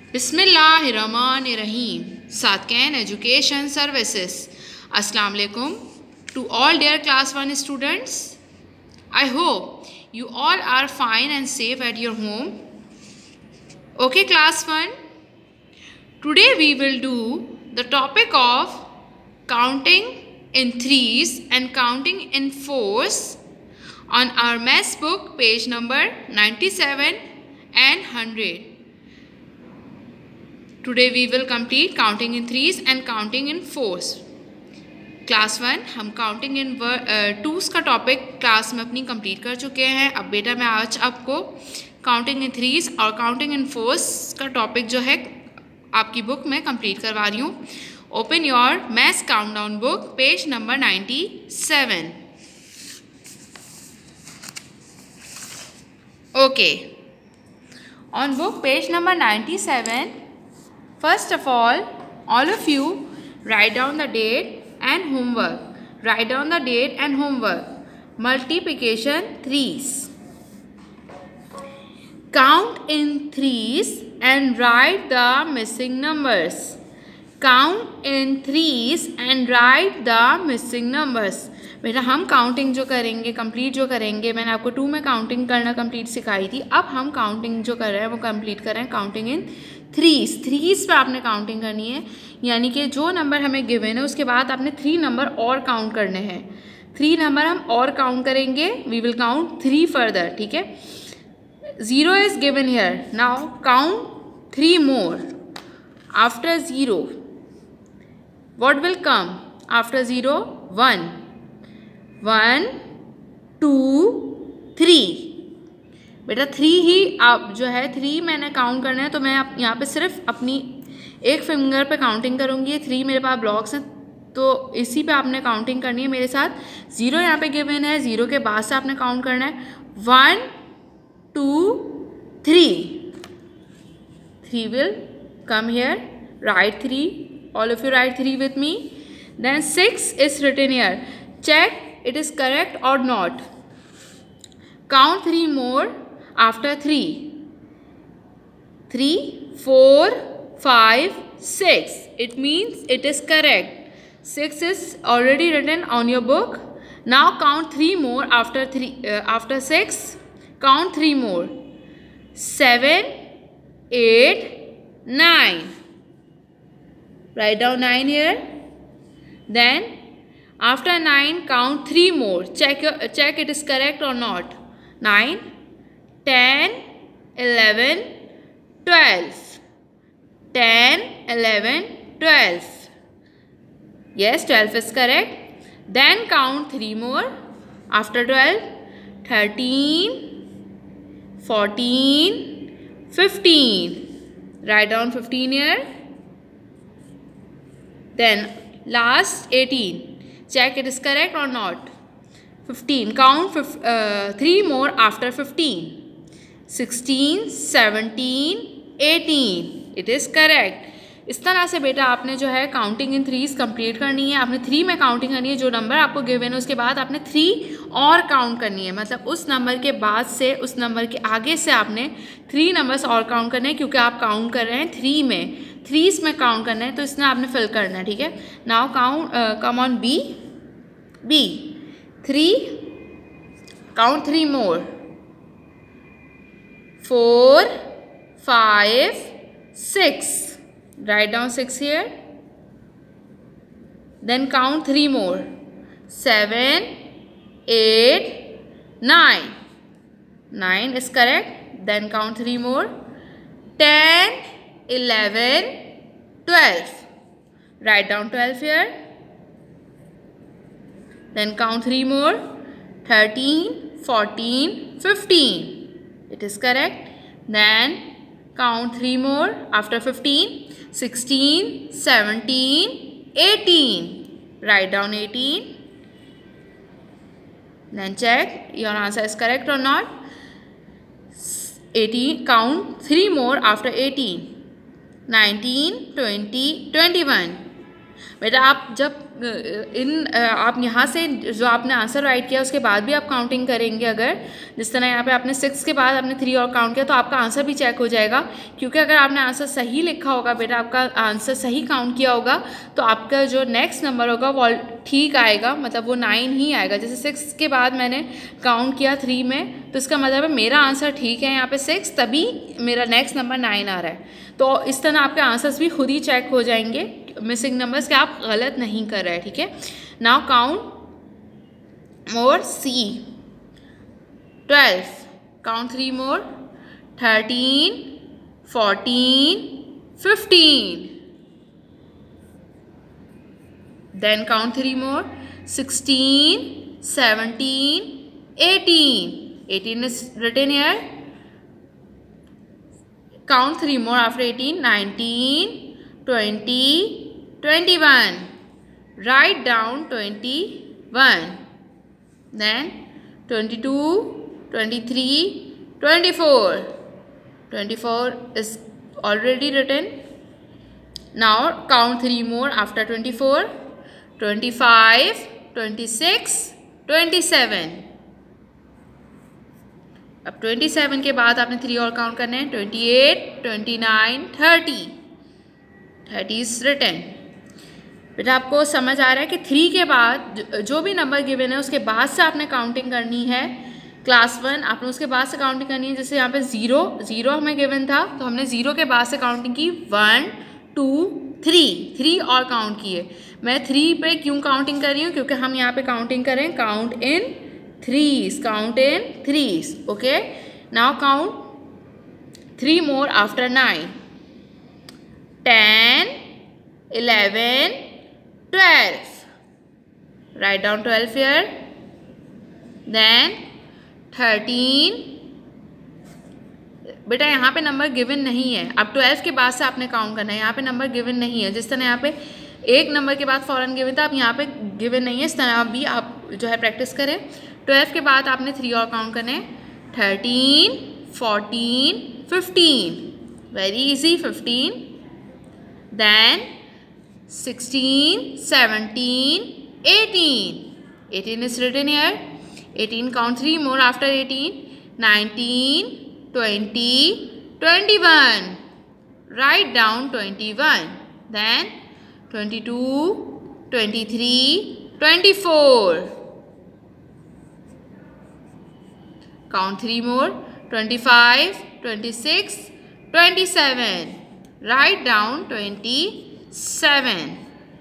Bismillahirrahmanirrahim. Satken Education Services. Assalamu alaikum to all dear class 1 students. I hope you all are fine and safe at your home. Okay, class 1. Today we will do the topic of counting in threes and counting in fours on our maths book, page number 97 and 100. Today we will complete counting in threes and counting in fours. Class 1 हम counting in टूस का topic class में अपनी complete कर चुके हैं. अब बेटा मैं आज आपको काउंटिंग इन थ्रीज और काउंटिंग इन फोर्स का टॉपिक जो है आपकी बुक में कंप्लीट करवा रही हूँ. Open your maths countdown book, page number 97. Okay, on book page number 97. First of all of you write down the date and homework. Write down the date and homework. Multiplication threes. Count in threes and write the missing numbers. Count in threes and write the missing numbers. बेटा हम counting जो करेंगे complete जो करेंगे, मैंने आपको 2 में counting करना कंप्लीट सिखाई थी. अब हम काउंटिंग जो कर रहे हैं वो कंप्लीट कर रहे हैं काउंटिंग इन थ्रीज पे आपने काउंटिंग करनी है. यानी कि जो नंबर हमें गिवन है उसके बाद आपने 3 नंबर और काउंट करने हैं. 3 नंबर हम और काउंट करेंगे. We will count 3 further. ठीक है, 0 is given here. Now count 3 more. After 0 what will come? After 0 1 1 2 3. बेटा 3 ही आप जो है 3 मैंने काउंट करना है, तो मैं यहाँ पे सिर्फ अपनी एक फिंगर पे काउंटिंग करूँगी. ये 3 मेरे पास ब्लॉक्स हैं तो इसी पे आपने काउंटिंग करनी है मेरे साथ. 0 यहाँ पे गिवन है, 0 के बाद से आपने काउंट करना है. 1 2 3. 3 will come here. Right 3. All of you write 3 with me. Then 6 is written here. Check it is correct or not. Count 3 more after 3. 3 4 5 6. It means it is correct. 6 is already written on your book. Now count 3 more after 6. Count 3 more. 7 8 9. Write down 9 here. Then after 9, count 3 more. Check it is correct or not. 9, 10, 11, 12. 10, 11, 12. Yes, 12 is correct. Then count 3 more. After 12, 13, 14, 15. Write down 15 here. Then last 18. Check it is correct or not. 15. Count 3 more after 15. 16, 17, 18. It is correct. इस तरह से बेटा आपने जो है counting in threes complete करनी है. आपने 3 में काउंटिंग करनी है. जो नंबर आपको गिवन है उसके बाद आपने 3 और काउंट करनी है. मतलब उस नंबर के बाद से उस नंबर के आगे से आपने 3 नंबर्स और काउंट करने हैं, क्योंकि आप काउंट कर रहे हैं 3 में. थ्रीज में काउंट करना है तो इसमें आपने फिल करना है. ठीक है, now count come on B. 3. Count 3 more. 4 5 6. Write down 6 here. Then count 3 more. 7 8 9. 9 is correct. Then count 3 more. 10 11 12. Write down 12 here. Then count 3 more. 13 14 15. It is correct. Then count 3 more after 15. 16 17 18. Write down 18. Then check your answer is correct or not. 18. Count 3 more after 18. 19 20 21. बेटा आप जब आप यहाँ से जो आपने answer right किया उसके बाद भी आप काउंटिंग करेंगे, अगर जिस तरह यहाँ पे आपने 6 के बाद आपने 3 और काउंट किया तो आपका आंसर भी चेक हो जाएगा, क्योंकि अगर आपने आंसर सही लिखा होगा बेटा, आपका आंसर सही काउंट किया होगा तो आपका जो नेक्स्ट नंबर होगा वो ठीक आएगा, मतलब वो 9 ही आएगा। जैसे 6 के बाद मैंने काउंट किया 3 में, तो इसका मतलब है मेरा आंसर ठीक है यहाँ पे 6, तभी मेरा नेक्स्ट नंबर 9 आ रहा है। तो इस तरह आपके आंसर्स भी खुद ही चेक हो जाएंगे मिसिंग नंबर्स के, आप गलत नहीं कर रहे हैं, ठीक है। Now count more C 12, count 3 more 13, 14, 15, then count 3 more 16, 17, 18 is written here. Count 3 more after 18, 19, 20, 21. Write down 21. Then 22, 23, 24. 24 is already written. Now count 3 more after 24, 25, 26, 27. अब 27 के बाद आपने 3 और काउंट करने हैं, 28, 29, 30. 30 is written. बेटा आपको समझ आ रहा है कि 3 के बाद जो भी नंबर गिवन है उसके बाद से आपने काउंटिंग करनी है। क्लास 1 आपने उसके बाद से काउंटिंग करनी है। जैसे यहाँ पे 0 हमें गिवन था तो हमने 0 के बाद से काउंटिंग की 1, 2, 3 और काउंट किए। मैं 3 पे क्यों काउंटिंग कर रही हूँ, क्योंकि हम यहाँ पे काउंटिंग करें count in threes. Okay, now count 3 more after 9, 10, 11, 12. Write down 12 here. Then 13. बेटा यहाँ पे नंबर गिवन नहीं है, अब 12 के बाद से आपने काउंट करना है। यहाँ पे नंबर गिवन नहीं है, जिस तरह यहाँ पे एक नंबर के बाद फौरन गिवन था, अब यहाँ पे गिवन नहीं है। इस तरह भी आप जो है प्रैक्टिस करें। 12 के बाद आपने 3 और काउंट करने हैं, 13, 14, 15. Very easy, 15. Then 16, 17, 18. 18 is written here. 18 count 3 more after 18, 19, 20, 21. Write down 21. Then 22, 23, 24. Count 3 more, 25, 26, 27. Write down 27.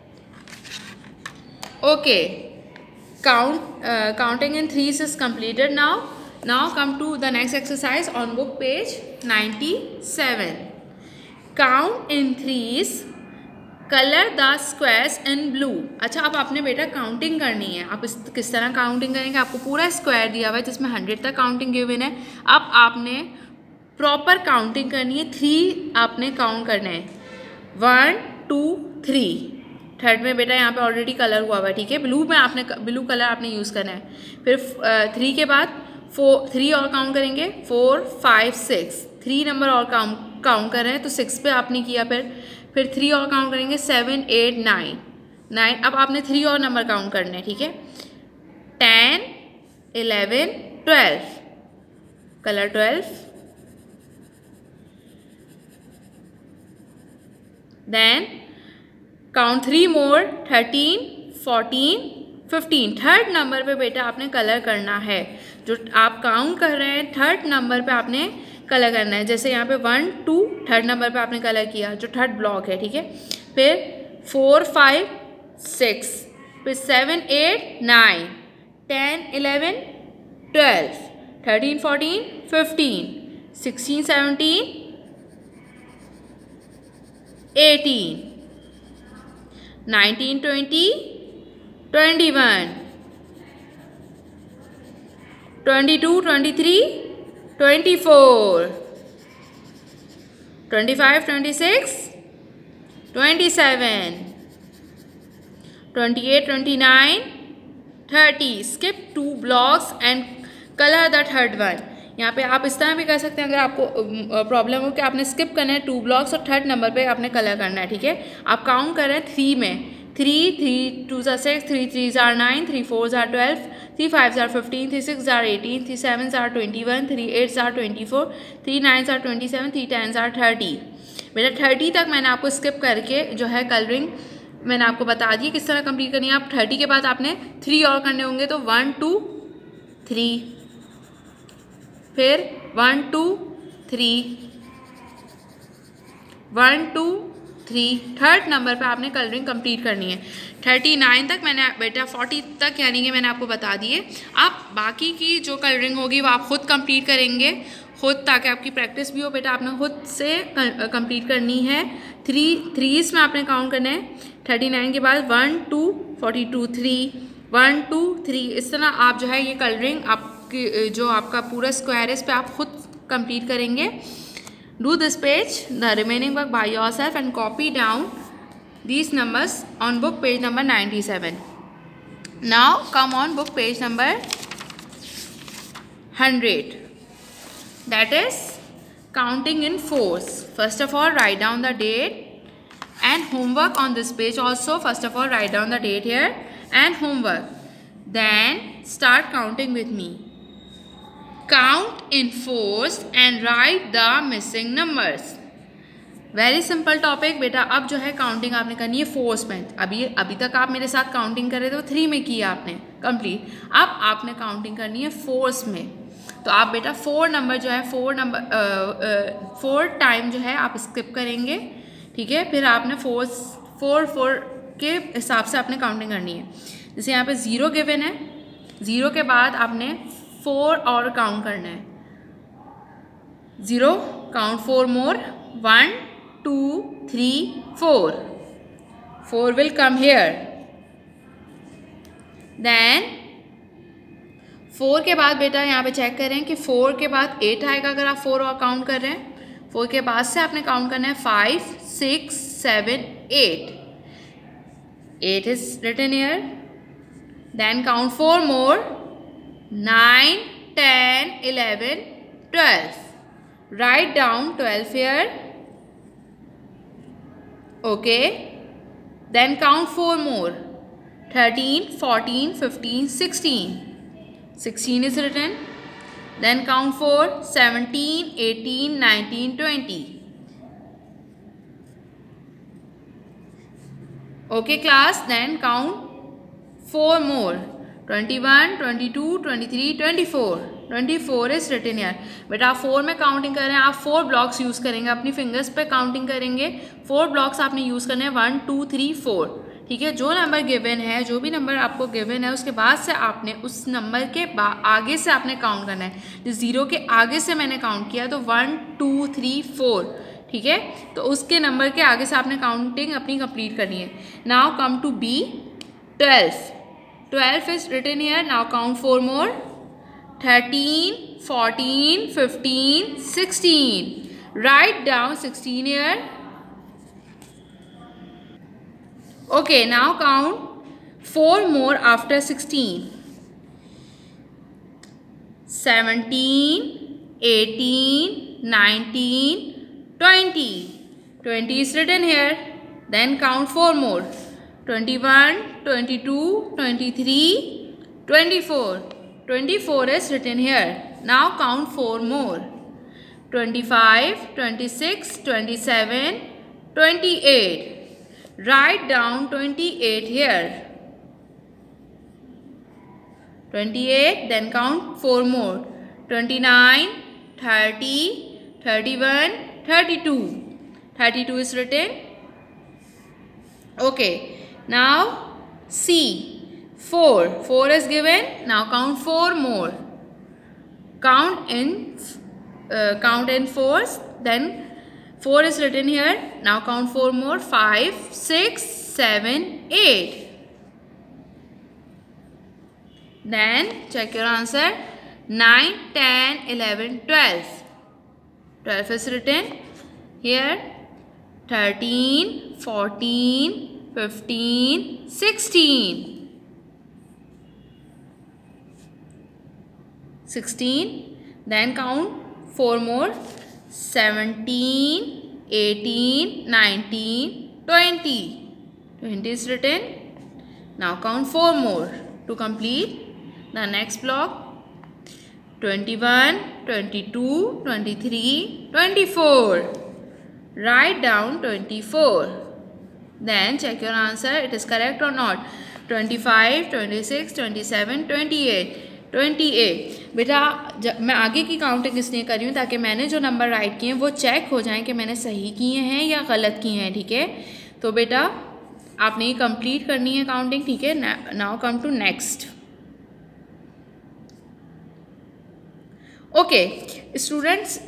Okay. Counting in threes is completed now. Now come to the next exercise on book page 97. Count in threes. Color the squares in blue. अच्छा, अब आपने बेटा counting करनी है। आप किस तरह counting करेंगे? आपको पूरा स्क्वायर दिया हुआ है जिसमें 100 तक काउंटिंग गिवन है। अब आपने प्रॉपर काउंटिंग करनी है। 3 आपने काउंट करना है, 1, 2, 3। थर्ड में बेटा यहाँ पे ऑलरेडी कलर हुआ हुआ है, ठीक है। ब्लू कलर आपने यूज़ करना है। फिर 3 के बाद 3 और काउंट करेंगे, 4, 5, 6। 3 नंबर और काउंट कर रहे हैं तो 6 पे आपने किया। फिर 3 और काउंट करेंगे, 7, 8, 9। अब आपने 3 और नंबर काउंट करने हैं, ठीक है। 10, 11, 12, colour 12। Then count 3 more, 13, 14, 15। Third number पे बेटा आपने कलर करना है। जो आप काउंट कर रहे हैं थर्ड नंबर पे आपने कलर करना है। जैसे यहाँ पे 1, 2 थर्ड नंबर पे आपने कलर किया, जो थर्ड ब्लॉक है, ठीक है। फिर 4, 5, 6, फिर 7, 8, 9, 10, 11, 12, 13, 14, 15, 16, 17, 18, 19, 20, 21, 22, 23, 24, 25, 26, 27, 28, 29, 30. Skip 2 blocks and color the third one. यहाँ पे आप इस तरह भी कर सकते हैं अगर आपको प्रॉब्लम हो कि आपने स्किप करना है 2 ब्लॉक्स और थर्ड नंबर पे आपने कलर करना है, ठीक है। आप काउंट कर रहे हैं 3 में, 3, 3 2s are 6, 3 3s are 9, 3 4s are 12, 3 5s are 15, 3 6s are 18, 3 7s are 21, 3 8s are 24, 3 9s are 27, 3 10s are 30। बेटा 30 तक मैंने आपको स्किप करके जो है कलरिंग मैंने आपको बता दी किस तरह कंप्लीट करनी है। आप 30 के बाद आपने 3 और करने होंगे, तो 1 2 3, फिर 1 2 3, 1 2 3, थर्ड नंबर पे आपने कलरिंग कंप्लीट करनी है। 39 तक मैंने बेटा 40 तक यानी कि मैंने आपको बता दिए। आप बाकी की जो कलरिंग होगी वो आप खुद कंप्लीट करेंगे खुद, ताकि आपकी प्रैक्टिस भी हो। बेटा आपने खुद से कंप्लीट करनी है। 3s में आपने काउंट करना है 39 के बाद 1 2 42 3, 1 2 3, इस तरह आप जो है ये कलरिंग आपकी जो आपका पूरा स्क्वायर है इस पर आप खुद कंप्लीट करेंगे। Do this page, the remaining work by yourself and copy down these numbers on book page number 97. Now come on book page number 100. That is counting in fours. First of all, write down the date and homework on this page also. First of all, write down the date here and homework. Then start counting with me. Count in fours and write the missing numbers. Very simple topic बेटा। अब जो है counting आपने करनी है force में। अभी तक आप मेरे साथ काउंटिंग कर रहे थे, वो 3 में किया आपने कंप्लीट। अब आपने काउंटिंग करनी है फोर्स में। तो आप बेटा 4 नंबर जो है 4 टाइम जो है आप स्किप करेंगे, ठीक है। फिर आपने 4 के हिसाब से आपने काउंटिंग करनी है। जैसे यहाँ पे 0 गिवन है, 0 के बाद आपने 4 और काउंट करना है। 0 count 4 more, 1 2 3 4, 4 will come here। Then 4 के बाद बेटा यहाँ पे चेक करें कि 4 के बाद 8 आएगा अगर आप 4 और काउंट कर रहे हैं। 4 के बाद से आपने काउंट करना है 5 6 7 8, 8 is written here। Then count 4 more, 9 10 11 12, write down 12 here, okay। Then count 4 more, 13 14 15 16, 16 is written। Then count 4 17 18 19 20, okay class। Then count 4 more, 21 22 23 24, 24 is written here। बेटा आप 4 में काउंटिंग कर रहे हैं, आप 4 ब्लॉक्स यूज़ करेंगे, अपनी फिंगर्स पे काउंटिंग करेंगे। 4 ब्लॉक्स आपने यूज़ करने हैं, 1 2 3 4, ठीक है। जो नंबर गिवन है, जो भी नंबर आपको गिवन है, उसके बाद से आपने उस नंबर के आगे से आपने काउंट करना है। जिस 0 के आगे से मैंने काउंट किया तो 1 2 3 4, ठीक है। तो उसके नंबर के आगे से आपने काउंटिंग अपनी कंप्लीट करनी है। Now come to B, 12 12 is written here। Now count 4 more, 13 14 15 16, write down 16 here, okay। Now count 4 more after 16, 17 18 19 20, 20 is written here। Then count 4 more, 21 22 23 24, 24 is written here। Now count 4 more, 25 26 27 28, write down 28 here, 28। Then count 4 more, 29 30 31 32, 32 is written, okay। Now C, 4 is given। Now count 4 more, count in fours। Then 4 is written here। Now count 4 more, 5 6 7 8, then check your answer, 9 10 11 12, 12 is written here, 13 14 15 16, 16। Then count 4 more, 17 18 19 20, 20 is written. Now count 4 more to complete the next block. 21, 22, 23, 24. Write down 24. Then check your answer, it is correct or not. 25, 26, 27, 28. 28 बेटा मैं आगे की counting इसलिए कर रही हूँ ताकि मैंने जो नंबर राइट किए हैं वो चेक हो जाएं कि मैंने सही किए हैं या गलत किए हैं, ठीक है। तो बेटा आपने ये कंप्लीट करनी है काउंटिंग, ठीक है। Now come to next. Okay students,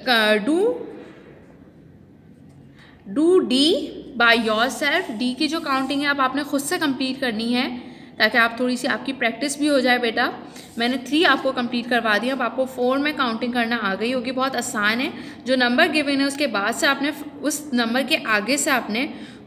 do D by yourself. D की जो काउंटिंग है अब आपने खुद से कंप्लीट करनी है ताकि आप थोड़ी सी आपकी प्रैक्टिस भी हो जाए बेटा। मैंने 3 आपको कंप्लीट करवा दिया, अब आपको 4 में काउंटिंग करना आ गई होगी। बहुत आसान है, जो नंबर गिवन है उसके बाद से आपने उस नंबर के आगे से आपने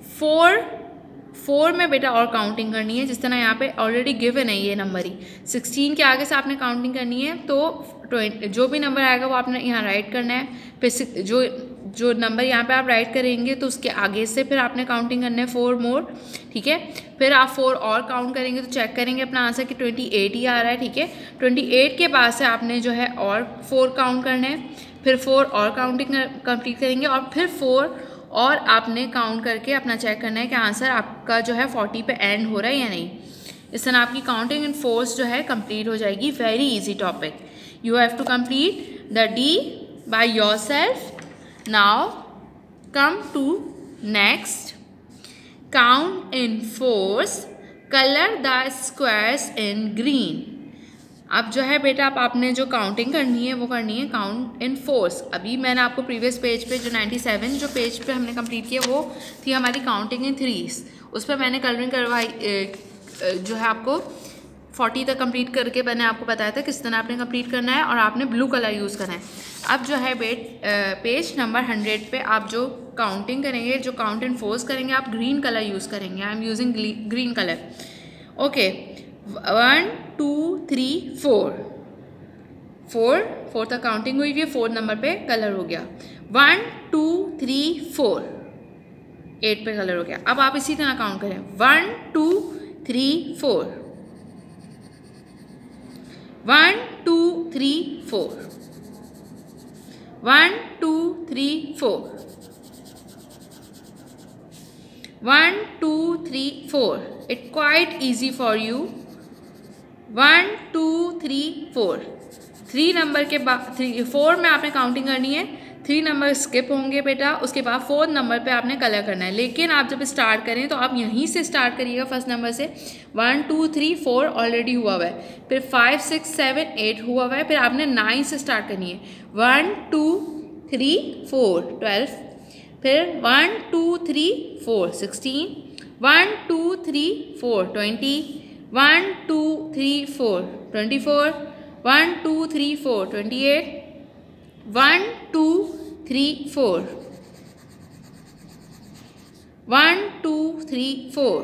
4 में बेटा और काउंटिंग करनी है। जिस तरह यहाँ पे ऑलरेडी गिवन है ये नंबर ही, 16 के आगे से आपने काउंटिंग करनी है। तो जो भी नंबर आएगा वो आपने यहाँ राइट करना है। फिर जो नंबर यहाँ पे आप राइट करेंगे तो उसके आगे से फिर आपने काउंटिंग करना है 4 मोर, ठीक है। फिर आप 4 और काउंट करेंगे तो चेक करेंगे अपना आंसर कि 28 ही आ रहा है, ठीक है। 28 के बाद से आपने जो है और 4 काउंट करना है, फिर 4 और काउंटिंग कंप्लीट करेंगे और फिर 4 और आपने काउंट करके अपना चेक करना है कि आंसर आपका जो है 40 पे एंड हो रहा है या नहीं। इस तरह आपकी काउंटिंग इन 4 जो है कंप्लीट हो जाएगी। Very easy topic. You have to complete the D by yourself. Now come to next. Count in 4s. Color the squares in green. अब जो है बेटा आप आपने जो काउंटिंग करनी है वो करनी है काउंट इन 4s। अभी मैंने आपको प्रीवियस पेज पे जो 97 जो पेज पे हमने कंप्लीट किया वो थी हमारी काउंटिंग इन 3s। उस पर मैंने कलरिंग करवाई जो है आपको 40 तक कंप्लीट करके मैंने आपको बताया था किस तरह आपने कंप्लीट करना है और आपने ब्लू कलर यूज़ करना है। अब जो है पेज नंबर 100 पे आप जो काउंटिंग करेंगे, जो काउंट इन 4s करेंगे, आप ग्रीन कलर यूज़ करेंगे। I am using green colour. Okay 1 2 3 4 तक काउंटिंग हुई है। 4 नंबर पे कलर हो गया। 1 2 3 4 8 पे कलर हो गया। अब आप इसी तरह काउंट करें 1 2 3 4 1 2 3 4 1 2 3 4 1 2 3 4 It's quite easy for you. 1 2 3 4 3 number के बाद 4 में आपने काउंटिंग करनी है। 3 नंबर स्किप होंगे बेटा, उसके बाद 4 नंबर पे आपने कलर करना है। लेकिन आप जब स्टार्ट करें तो आप यहीं से स्टार्ट करिएगा फर्स्ट नंबर से। 1 2 3 4 ऑलरेडी हुआ हुआ है, फिर 5 6 7 8 हुआ हुआ है, फिर आपने 9 से स्टार्ट करनी है। 1 2 3 4 12, फिर 1 2 3 4 16, 1 2 3 4 20, 1 2 3 4 24, 1 2 3 4 28, 1 2 3 4 1 2 3 4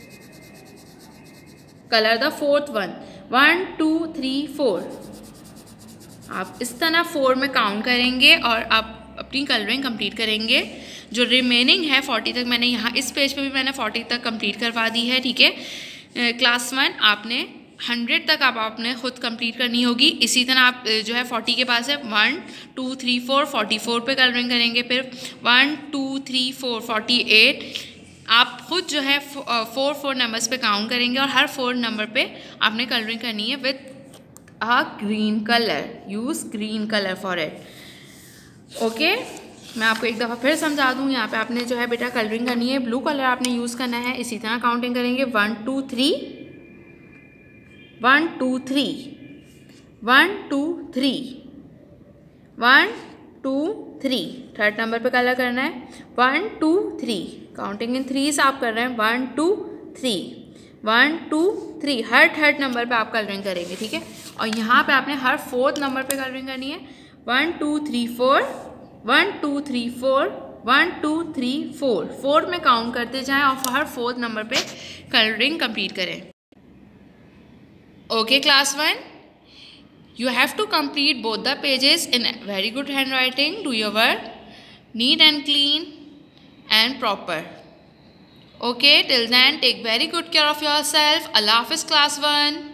कलर द 4th वन। 1 2 3 4 आप इस तरह 4 में काउंट करेंगे और आप अपनी कलरिंग कंप्लीट करेंगे। जो रिमेनिंग है 40 तक मैंने यहाँ इस पेज पे भी मैंने 40 तक कंप्लीट करवा दी है, ठीक है। क्लास 1 आपने 100 तक आपने खुद कंप्लीट करनी होगी। इसी तरह आप जो है 40 के पास है 1 2 3 4 44 पे कलरिंग करेंगे, फिर 1 2 3 4 48 आप खुद जो है 4 नंबर्स पे काउंट करेंगे और हर 4 नंबर पे आपने कलरिंग करनी है with a green colour. Use green colour for it. Okay मैं आपको एक दफ़ा फिर समझा दूँ। यहाँ पे आपने जो है बेटा कलरिंग करनी है, ब्लू कलर आपने यूज़ करना है। इसी तरह काउंटिंग करेंगे 1 2 3 1 2 3 1 2 3 1 2 3 थर्ड नंबर पे कलर करना है। 1 2 3 काउंटिंग इन 3 आप कर रहे हैं। 1 2 3 1 2 3 हर थर्ड नंबर पे आप कलरिंग करेंगे, ठीक है। और यहाँ पे आपने हर 4th नंबर पे कलरिंग करनी है। 1 2 3 4 1 2 3 4 1 2 3 4 4 में काउंट करते जाएं और हर 4th नंबर पे कलरिंग कंप्लीट करें। Okay class 1, you have to complete both the pages in very good handwriting. Do your work neat and clean and proper. Okay, till then, take very good care of yourself. Allah Hafiz class 1.